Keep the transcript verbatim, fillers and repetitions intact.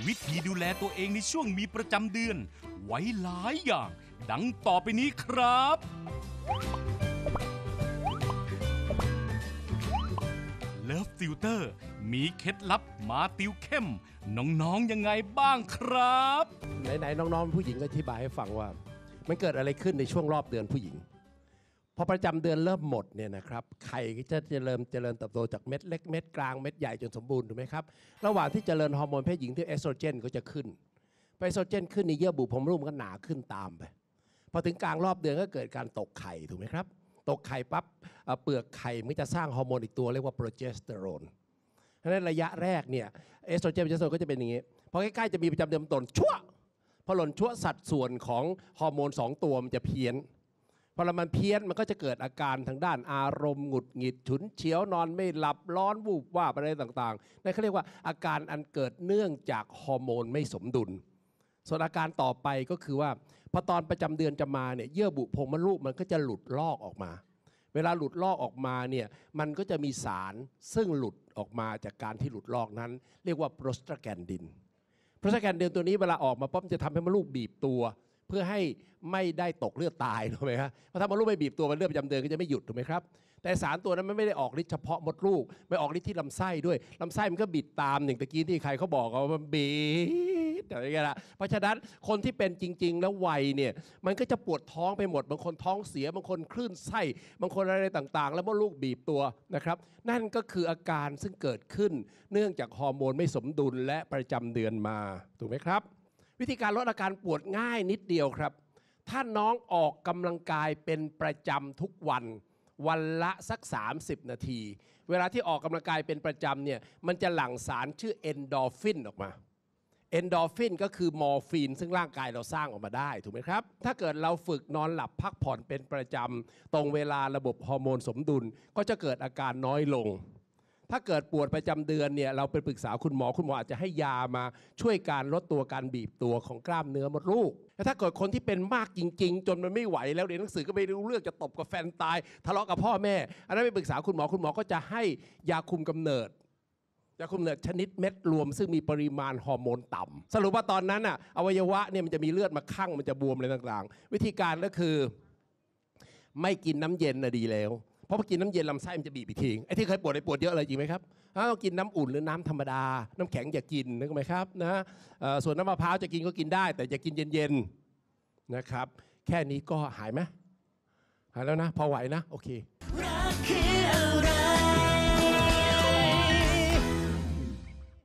วิธีดูแลตัวเองในช่วงมีประจำเดือนไว้หลายอย่างดังต่อไปนี้ครับเลิฟติวเตอร์มีเคล็ดลับมาติวเข้มน้องๆยังไงบ้างครับไหนๆน้องๆผู้หญิงก็อธิบายให้ฟังว่ามันเกิดอะไรขึ้นในช่วงรอบเดือนผู้หญิงพอประจำเดือนเริ่มหมดเนี่ยนะครับไข่ก็จะเจริญเจริญเติบโตจากเม็ดเล็กเม็ดกลางเม็ดใหญ่จนสมบูรณ์ถูกไหมครับระหว่างที่เจริญฮอร์โมนเพศหญิงที่เอสโตรเจนก็จะขึ้นพอเอสโตรเจนขึ้นในเยื่อบุโพรงมดลูกมันก็หนาขึ้นตามไปพอถึงกลางรอบเดือนก็เกิดการตกไข่ถูกไหมครับตกไข่ปั๊บเปลือกไข่มันจะสร้างฮอร์โมนอีกตัวเรียกว่าโปรเจสเตอโรนเพราะฉะนั้นระยะแรกเนี่ยเอสโตรเจนโปรเจสเตอโรนก็จะเป็นอย่างนี้พอใกล้ๆจะมีประจำเดือนต้นชั่วพอหล่นชั่วสัดส่วนของฮอร์โมนสองตัวมันจะเพี้ยนพอมันเพี้ยนมันก็จะเกิดอาการทางด้านอารมณ์หงุดหงิดฉุนเฉียวนอนไม่หลับร้อนวูบว่าอะไรต่างๆนั่นเขาเรียกว่าอาการอันเกิดเนื่องจากฮอร์โมนไม่สมดุลส่วนอาการต่อไปก็คือว่าพอตอนประจำเดือนจะมาเนี่ยเยื่อบุโพรงมดลูกมันก็จะหลุดลอกออกมาเวลาหลุดลอกออกมาเนี่ยมันก็จะมีสารซึ่งหลุดออกมาจากการที่หลุดลอกนั้นเรียกว่าโปรสตาแกนดินโปรสตาแกนดินตัวนี้เวลาออกมาปั๊บจะทำให้มดลูกบีบตัวเพื่อให้ไม่ได้ตกเลือดตายถูกไหมครับเพราะถ้ามดลูกไม่บีบตัวมันเลือดประจำเดือนก็จะไม่หยุดถูกไหมครับแต่สารตัวนั้นมันไม่ได้ออกฤทธิ์เฉพาะมดลูกไม่ออกฤทธิ์ที่ลำไส้ด้วยลำไส้มันก็บิดตามอย่างตะกี้ที่ใครเขาบอกว่ามันบีดอะไรอย่างเงี้ยละเพราะฉะนั้นคนที่เป็นจริงๆแล้ววัยเนี่ยมันก็จะปวดท้องไปหมดบางคนท้องเสียบางคนคลื่นไส้บางคนอะไรต่างๆแล้วมดลูกบีบตัวนะครับนั่นก็คืออาการซึ่งเกิดขึ้นเนื่องจากฮอร์โมนไม่สมดุลและประจำเดือนมาถูกไหมครับวิธีการลดอาการปวดง่ายนิดเดียวครับถ้าน้องออกกำลังกายเป็นประจำทุกวันวันละสักสามสิบนาทีเวลาที่ออกกำลังกายเป็นประจำเนี่ยมันจะหลั่งสารชื่อเอนโดรฟินออกมาเอนโดรฟินก็คือมอร์ฟีนซึ่งร่างกายเราสร้างออกมาได้ถูกไหมครับถ้าเกิดเราฝึกนอนหลับพักผ่อนเป็นประจำตรงเวลาระบบฮอร์โมนสมดุลก็จะเกิดอาการน้อยลงถ้าเกิดปวดประจำเดือนเนี่ยเราไปปรึกษาคุณหมอคุณหมออาจจะให้ยามาช่วยการลดตัวการบีบตัวของกล้ามเนื้อมดลูกแต่ถ้าเกิดคนที่เป็นมากจริงๆจนมันไม่ไหวแล้วเรียนหนังสือก็ไม่รู้เรื่องจะตบกับแฟนตายทะเลาะกับพ่อแม่อันนั้นไปปรึกษาคุณหมอคุณหมอก็จะให้ยาคุมกำเนิดยาคุมกำเนิดชนิดเม็ดรวมซึ่งมีปริมาณฮอร์โมนต่ำสรุปว่าตอนนั้นอ่ะอวัยวะเนี่ยมันจะมีเลือดมาคั่งมันจะบวมอะไรต่างๆวิธีการก็คือไม่กินน้ำเย็นน่ะดีแล้วเพราะพอกินน้ำเย็นลำไส้มันจะบีบอีกทีไอ้ที่เคยปวดไอ้ปวดเยอะเลยจริงไหมครับต้องกินน้ำอุ่นหรือน้ำธรรมดาน้ำแข็งอย่ากินนึกไหมครับนะส่วนน้ำมะพร้าวจะกินก็กินได้แต่อย่ากินเย็นๆนะครับแค่นี้ก็หายไหมหายแล้วนะพอไหวนะโอเค